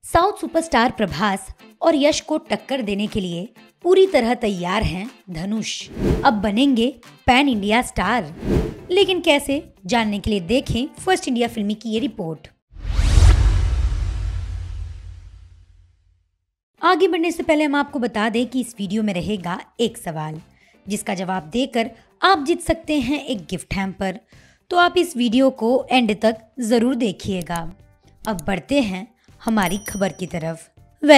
South superstar Prabhas और यश को टक्कर देने के लिए पूरी तरह तैयार हैं धनुष। अब बनेंगे पैन इंडिया स्टार। लेकिन कैसे, जानने के लिए देखें फर्स्ट इंडिया फिल्मी की ये रिपोर्ट। आगे बढ़ने से पहले हम आपको बता दें कि इस वीडियो में रहेगा एक सवाल, जिसका जवाब देकर आप जीत सकते हैं एक गिफ्ट हैम्पर। तो आप इस वीडियो को एंड तक जरूर देखिएगा। अब बढ़ते हैं हमारी खबर की तरफ।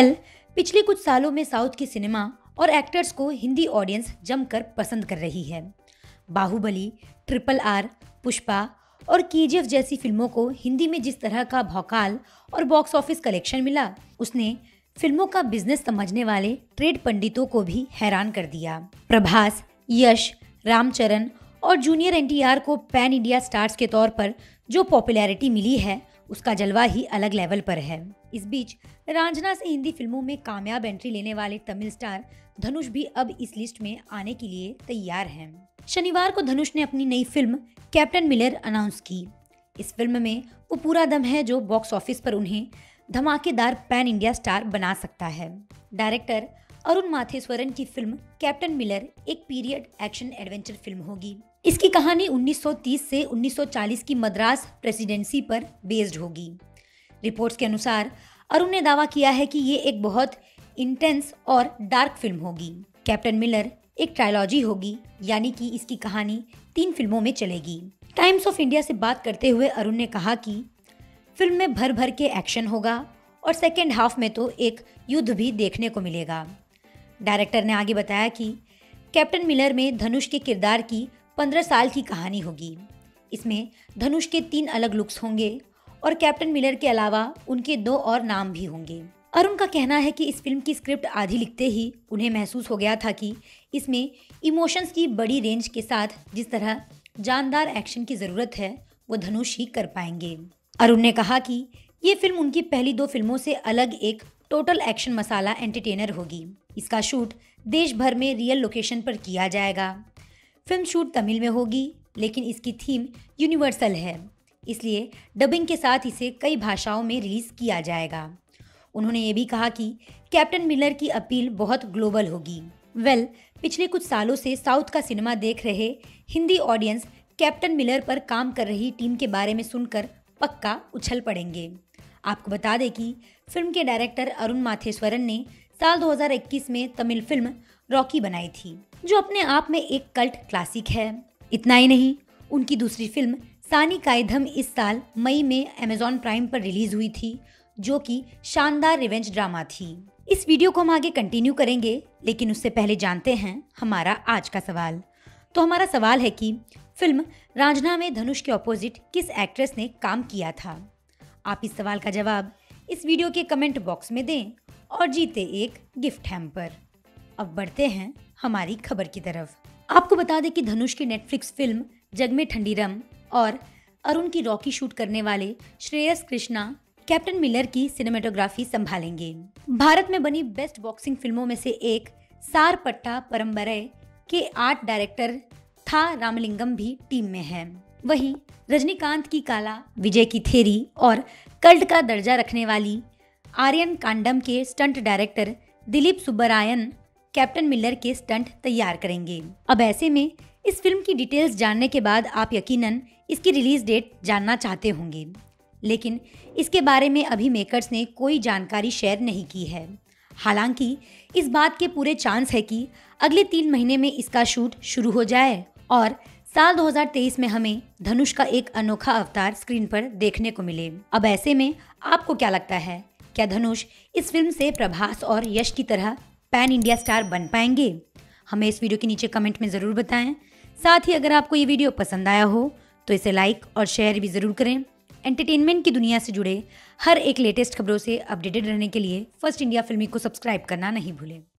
पिछले कुछ सालों में साउथ की सिनेमा और एक्टर्स को हिंदी ऑडियंस जमकर पसंद कर रही है। बाहुबली, RRR, पुष्पा और KGF जैसी फिल्मों को हिंदी में जिस तरह का भौकाल और बॉक्स ऑफिस कलेक्शन मिला, उसने फिल्मों का बिजनेस समझने वाले ट्रेड पंडितों को भी हैरान कर दिया। प्रभास, यश, रामचरण और जूनियर NTR को पैन इंडिया स्टार्स के तौर पर जो पॉपुलैरिटी मिली है, उसका जलवा ही अलग लेवल पर है। इस बीच रांझना से हिंदी फिल्मों में कामयाब एंट्री लेने वाले तमिल स्टार धनुष भी अब इस लिस्ट में आने के लिए तैयार हैं। शनिवार को धनुष ने अपनी नई फिल्म कैप्टन मिलर अनाउंस की। इस फिल्म में वो पूरा दम है जो बॉक्स ऑफिस पर उन्हें धमाकेदार पैन इंडिया स्टार बना सकता है। डायरेक्टर अरुण माथेश्वरन की फिल्म कैप्टन मिलर एक पीरियड एक्शन एडवेंचर फिल्म होगी। इसकी कहानी 1930 से 1940 की मद्रास प्रेसिडेंसी पर बेस्ड होगी। रिपोर्ट्स के अनुसार अरुण ने दावा किया है कि ये एक बहुत इंटेंस और डार्क फिल्म होगी। कैप्टन मिलर एक ट्रायलॉजी होगी, यानी कि इसकी कहानी 3 फिल्मों में चलेगी। टाइम्स ऑफ इंडिया से बात करते हुए अरुण ने कहा कि फिल्म में भर भर के एक्शन होगा और सेकेंड हाफ में तो एक युद्ध भी देखने को मिलेगा। डायरेक्टर ने आगे बताया कि कैप्टन मिलर में धनुष के किरदार की 15 साल की कहानी होगी। इसमें धनुष के 3 अलग लुक्स होंगे और कैप्टन मिलर के अलावा उनके 2 और नाम भी होंगे। अरुण का कहना है कि इस फिल्म की स्क्रिप्ट आधी लिखते ही उन्हें महसूस हो गया था कि इसमें इमोशंस की बड़ी रेंज के साथ जिस तरह जानदार एक्शन की ज़रूरत है, वो धनुष ही कर पाएंगे। अरुण ने कहा कि ये फिल्म उनकी पहली 2 फिल्मों से अलग एक टोटल एक्शन मसाला एंटरटेनर होगी। इसका शूट देश भर में रियल लोकेशन पर किया जाएगा। फिल्म शूट तमिल में होगी, लेकिन इसकी थीम यूनिवर्सल है, इसलिए डबिंग के साथ इसे कई भाषाओं में रिलीज किया जाएगा। उन्होंने ये भी कहा कि कैप्टन मिलर की अपील बहुत ग्लोबल होगी। पिछले कुछ सालों से साउथ का सिनेमा देख रहे हिंदी ऑडियंस कैप्टन मिलर पर काम कर रही टीम के बारे में सुनकर पक्का उछल पड़ेंगे। आपको बता दें कि फिल्म के डायरेक्टर अरुण माथेश्वरन ने साल 2021 में तमिल फिल्म रॉकी बनाई थी, जो अपने आप में एक कल्ट क्लासिक है। इतना ही नहीं, उनकी दूसरी फिल्म सानी कायधम इस साल मई में अमेज़न प्राइम पर रिलीज हुई थी, जो कि शानदार रिवेंज ड्रामा थी। इस वीडियो को हम आगे कंटिन्यू करेंगे, लेकिन उससे पहले जानते हैं हमारा आज का सवाल। तो हमारा सवाल है कि फिल्म रांझना में धनुष के ऑपोजिट किस एक्ट्रेस ने काम किया था। आप इस सवाल का जवाब इस वीडियो के कमेंट बॉक्स में दें और जीते एक गिफ्ट हैम्पर। अब बढ़ते हैं हमारी खबर की तरफ। आपको बता दें कि धनुष की नेटफ्लिक्स फिल्म जग में ठंडीरम और अरुण की रॉकी शूट करने वाले श्रेयस कृष्णा कैप्टन मिलर की सिनेमेटोग्राफी संभालेंगे। भारत में बनी बेस्ट बॉक्सिंग फिल्मों में से एक सारपट्टा परम्बरे के आर्ट डायरेक्टर था रामलिंगम भी टीम में है। वहीं रजनीकांत की काला, विजय की थेरी और कल्ट का दर्जा रखने वाली आर्यन कांडम के stunt director Dilip Subbarayan Captain Miller के स्टंट तैयार करेंगे। अब ऐसे में इस फिल्म की डिटेल्स जानने के बाद आप यकीनन इसकी रिलीज डेट जानना चाहते होंगे, लेकिन इसके बारे में अभी मेकर्स ने कोई जानकारी शेयर नहीं की है। हालांकि इस बात के पूरे चांस है कि अगले 3 महीने में इसका शूट शुरू हो जाए और साल 2023 में हमें धनुष का एक अनोखा अवतार स्क्रीन पर देखने को मिले। अब ऐसे में आपको क्या लगता है, क्या धनुष इस फिल्म से प्रभास और यश की तरह पैन इंडिया स्टार बन पाएंगे? हमें इस वीडियो के नीचे कमेंट में ज़रूर बताएं। साथ ही अगर आपको ये वीडियो पसंद आया हो तो इसे लाइक और शेयर भी ज़रूर करें। एंटरटेनमेंट की दुनिया से जुड़े हर एक लेटेस्ट खबरों से अपडेटेड रहने के लिए फर्स्ट इंडिया फिल्मी को सब्सक्राइब करना नहीं भूलें।